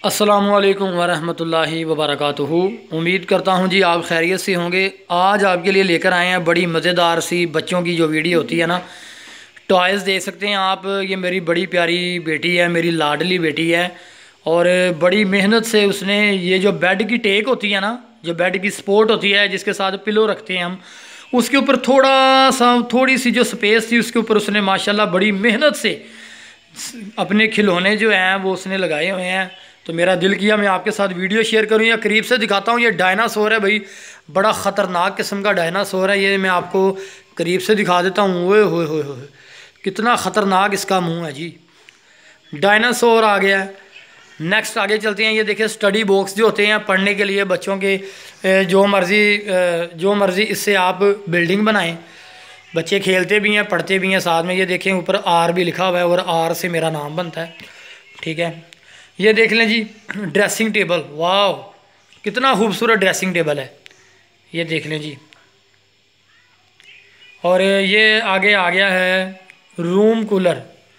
अस्सलामुअलैकुम वरहमतुल्लाहि वबरकातुहू। उम्मीद करता हूँ जी आप खैरियत से होंगे। आज आपके लिए लेकर आए हैं बड़ी मज़ेदार सी बच्चों की जो वीडियो होती है ना, टॉयज़ देख सकते हैं आप। ये मेरी बड़ी प्यारी बेटी है, मेरी लाडली बेटी है, और बड़ी मेहनत से उसने ये जो बेड की टेक होती है ना, जो बेड की सपोर्ट होती है जिसके साथ पिलो रखते हैं हम, उसके ऊपर थोड़ी सी जो स्पेस थी उसके ऊपर उसने माशाल्लाह बड़ी मेहनत से अपने खिलौने जो हैं वो उसने लगाए हुए हैं। तो मेरा दिल किया मैं आपके साथ वीडियो शेयर करूं, या करीब से दिखाता हूं। ये डायनासोर है भाई, बड़ा ख़तरनाक किस्म का डायनासोर है। ये मैं आपको करीब से दिखा देता हूँ। ओए होए होए होए, कितना ख़तरनाक इसका मुंह है जी। डायनासोर आ गया है। नेक्स्ट आगे चलते हैं। ये देखिए स्टडी बॉक्स जो होते हैं पढ़ने के लिए बच्चों के, जो मर्ज़ी इससे आप बिल्डिंग बनाएं। बच्चे खेलते भी हैं, पढ़ते भी हैं साथ में। ये देखें ऊपर आर भी लिखा हुआ है और आर से मेरा नाम बनता है, ठीक है। ये देख लें जी ड्रेसिंग टेबल, वाह कितना खूबसूरत ड्रेसिंग टेबल है, ये देख लें जी। और ये आगे आ गया है रूम कूलर,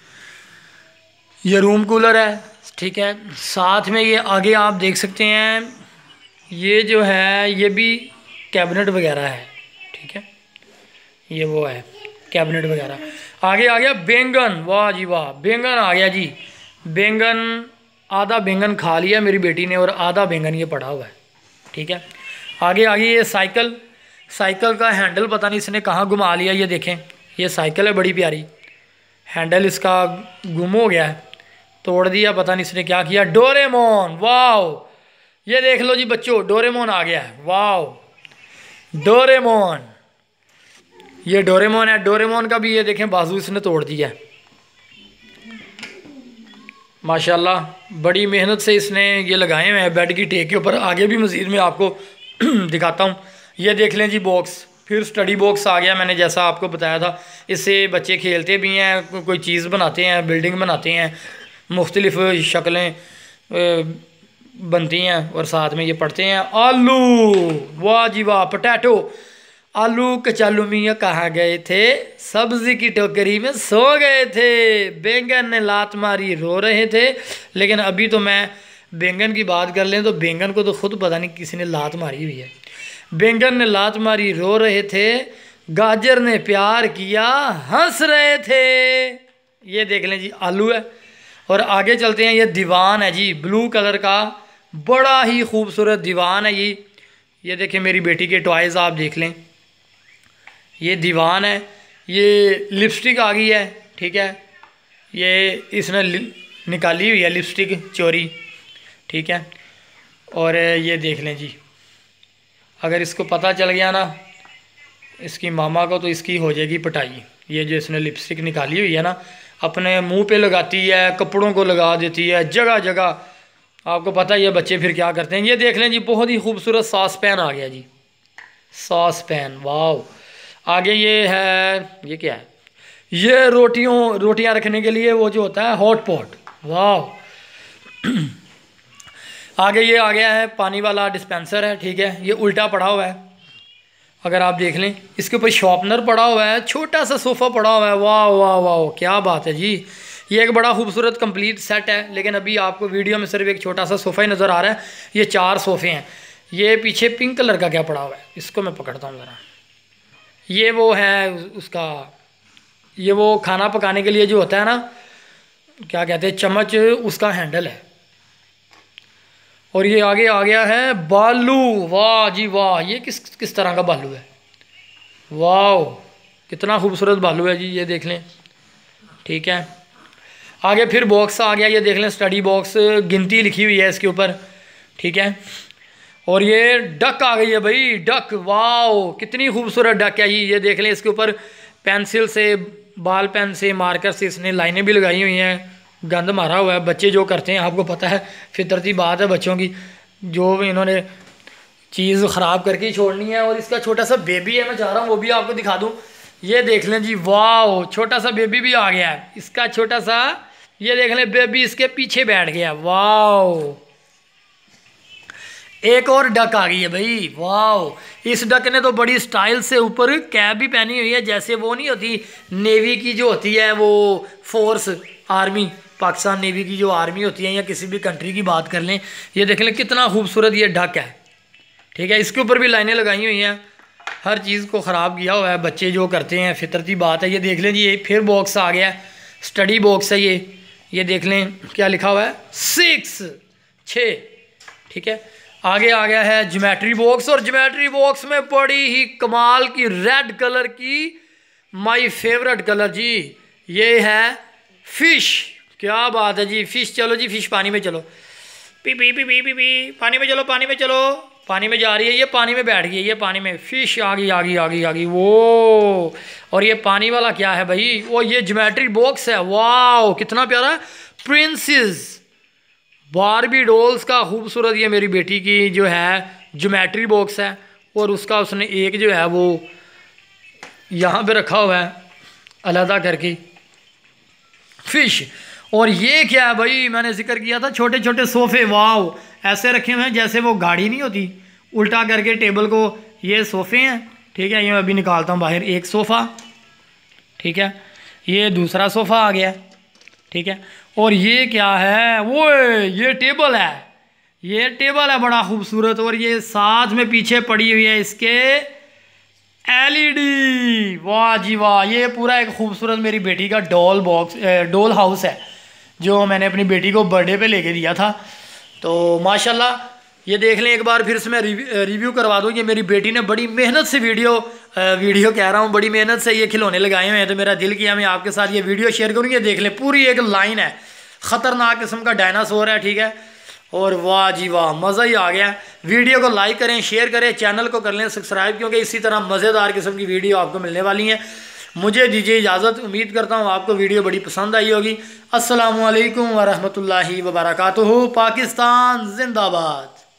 ये रूम कूलर है, ठीक है। साथ में ये आगे आप देख सकते हैं, ये जो है ये भी कैबिनेट वगैरह है, ठीक है। ये वो है कैबिनेट वगैरह। आगे आ गया बैंगन, वाह जी वाह, बैंगन आ गया जी। बैंगन, आधा बैंगन खा लिया मेरी बेटी ने और आधा बैंगन ये पड़ा हुआ है, ठीक है। आगे आ गई ये साइकिल, साइकिल का हैंडल पता नहीं इसने कहाँ घुमा लिया। ये देखें ये साइकिल है बड़ी प्यारी, हैंडल इसका गुम हो गया है, तोड़ दिया, पता नहीं इसने क्या किया। डोरेमोन, वाह ये देख लो जी बच्चों, डोरेमोन आ गया है, वाह डोरेमोन, ये डोरेमोन है। डोरेमोन का भी ये देखें बाजू इसने तोड़ दिया है माशाल्लाह। बड़ी मेहनत से इसने ये लगाए हुए हैं बेड की टेक के ऊपर। आगे भी मज़ीद में आपको दिखाता हूँ। ये देख लें जी बॉक्स, फिर स्टडी बॉक्स आ गया। मैंने जैसा आपको बताया था, इससे बच्चे खेलते भी हैं, कोई चीज़ बनाते हैं, बिल्डिंग बनाते हैं, मुख्तलिफ़ शक्लें बनती हैं, और साथ में ये पढ़ते हैं। आलू, वाह जी वाह, पोटैटो, आलू कचालू मियाँ कहाँ गए थे, सब्जी की टोकरी में सो गए थे, बैंगन ने लात मारी रो रहे थे। लेकिन अभी तो मैं बैंगन की बात कर लें तो बैंगन को तो खुद पता नहीं किसी ने लात मारी हुई है। बैंगन ने लात मारी रो रहे थे, गाजर ने प्यार किया हंस रहे थे। ये देख लें जी आलू है। और आगे चलते हैं, ये दीवान है जी, ब्लू कलर का बड़ा ही खूबसूरत दीवान है ये देखें मेरी बेटी के टॉयज़ आप देख लें। ये दीवान है, ये लिपस्टिक आ गई है, ठीक है। ये इसने निकाली हुई है लिपस्टिक चोरी, ठीक है। और ये देख लें जी, अगर इसको पता चल गया ना इसकी मामा को, तो इसकी हो जाएगी पिटाई। ये जो इसने लिपस्टिक निकाली हुई है ना, अपने मुंह पे लगाती है, कपड़ों को लगा देती है, जगह जगह। आपको पता ही है बच्चे फिर क्या करते हैं। ये देख लें जी बहुत ही खूबसूरत सॉस पैन आ गया जी, सॉस पैन, वाह। आगे ये है, ये क्या है, ये रोटियां रखने के लिए वो जो होता है हॉट पॉट, वाह। आगे ये आ गया है पानी वाला डिस्पेंसर है, ठीक है। ये उल्टा पड़ा हुआ है, अगर आप देख लें इसके ऊपर शॉर्पनर पड़ा हुआ है, छोटा सा सोफ़ा पड़ा हुआ है, वाह वाह वाह क्या बात है जी। ये एक बड़ा खूबसूरत कंप्लीट सेट है, लेकिन अभी आपको वीडियो में सिर्फ एक छोटा सा सोफ़ा ही नज़र आ रहा है। ये 4 सोफ़े हैं। ये पीछे पिंक कलर का क्या पड़ा हुआ है, इसको मैं पकड़ता हूँ ज़रा। ये वो है उसका, ये वो खाना पकाने के लिए जो होता है ना, क्या कहते हैं, चम्मच, उसका हैंडल है। और ये आगे आ गया है बालू, वाह जी वाह, ये किस तरह का बालू है, वाह कितना खूबसूरत बालू है जी, ये देख लें, ठीक है। आगे फिर बॉक्स आ गया, ये देख लें स्टडी बॉक्स, गिनती लिखी हुई है इसके ऊपर, ठीक है। और ये डक आ गई है भाई, डक, वाओ कितनी खूबसूरत डक है ये देख लें। इसके ऊपर पेंसिल से, बाल पेन से, मार्कर से इसने लाइनें भी लगाई हुई हैं, गंद मारा हुआ है। बच्चे जो करते हैं आपको पता है, फितरती बात है बच्चों की, जो भी इन्होंने चीज़ ख़राब करके ही छोड़नी है। और इसका छोटा सा बेबी है, मैं चाह रहा हूँ वो भी आपको दिखा दूँ। ये देख लें जी, वाओ छोटा सा बेबी भी आ गया है इसका, छोटा सा, ये देख लें बेबी इसके पीछे बैठ गया, वाओ। एक और डक आ गई है भाई, वाह। इस डक ने तो बड़ी स्टाइल से ऊपर कैप भी पहनी हुई है, जैसे वो नहीं होती नेवी की जो होती है वो फोर्स, आर्मी पाकिस्तान नेवी की जो आर्मी होती है या किसी भी कंट्री की बात कर लें, ये देख लें कितना खूबसूरत ये ढक है। ठीक है, इसके ऊपर भी लाइनें लगाई हुई हैं, हर चीज़ को ख़राब किया हुआ है, बच्चे जो करते हैं फितरती बात है। ये देख लें जी, ये फिर बॉक्स आ गया है, स्टडी बॉक्स है ये देख लें क्या लिखा हुआ है 6। ठीक है, आगे आ गया है ज्योमेट्री बॉक्स, और ज्योमेट्री बॉक्स में बड़ी ही कमाल की रेड कलर की माय फेवरेट कलर जी, ये है फिश। क्या बात है जी, फिश। चलो जी फिश पानी में चलो, पी पी पी पी पी पी पानी में चलो, पानी में चलो, पानी में जा रही है, ये पानी में बैठ गई है, ये पानी में फिश आ गई वो। और ये पानी वाला क्या है भाई, वो ये ज्योमेट्री बॉक्स है, वाह कितना प्यारा है। प्रिंसेस बारबी डॉल्स का खूबसूरत ये मेरी बेटी की जो है ज्योमेट्री बॉक्स है, और उसका उसने एक जो है वो यहाँ पे रखा हुआ है अलहदा करके फिश। और ये क्या है भाई, मैंने जिक्र किया था छोटे छोटे सोफ़े, वाह ऐसे रखे हुए हैं जैसे वो गाड़ी नहीं होती, उल्टा करके टेबल को, ये सोफ़े हैं। ठीक है, ये मैं अभी निकालता हूँ बाहर एक सोफ़ा। ठीक है, ये दूसरा सोफ़ा आ गया। ठीक है, और ये क्या है, वो ये टेबल है बड़ा खूबसूरत, और ये साथ में पीछे पड़ी हुई है इसके LED। वाह जी वाह, ये पूरा एक खूबसूरत मेरी बेटी का डॉल हाउस है जो मैंने अपनी बेटी को बर्थडे पे लेके दिया था। तो माशाल्लाह ये देख लें एक बार फिर से मैं रिव्यू करवा दूँ। ये मेरी बेटी ने बड़ी मेहनत से वीडियो कह रहा हूँ, बड़ी मेहनत से ये खिलौने लगाए हुए हैं, तो मेरा दिल किया मैं आपके साथ ये वीडियो शेयर करूँ। ये देख लें पूरी एक लाइन है, ख़तरनाक किस्म का डायनासोर है। ठीक है, और वाह जी वाह, मज़ा ही आ गया। वीडियो को लाइक करें, शेयर करें, चैनल को कर लें सब्सक्राइब, क्योंकि इसी तरह मज़ेदार किस्म की वीडियो आपको मिलने वाली हैं। मुझे दीजिए इजाज़त, उम्मीद करता हूँ आपको वीडियो बड़ी पसंद आई होगी। अस्सलामु अलैकुम वरहमतुल्लाहि वबरकातुहू। पाकिस्तान जिंदाबाद।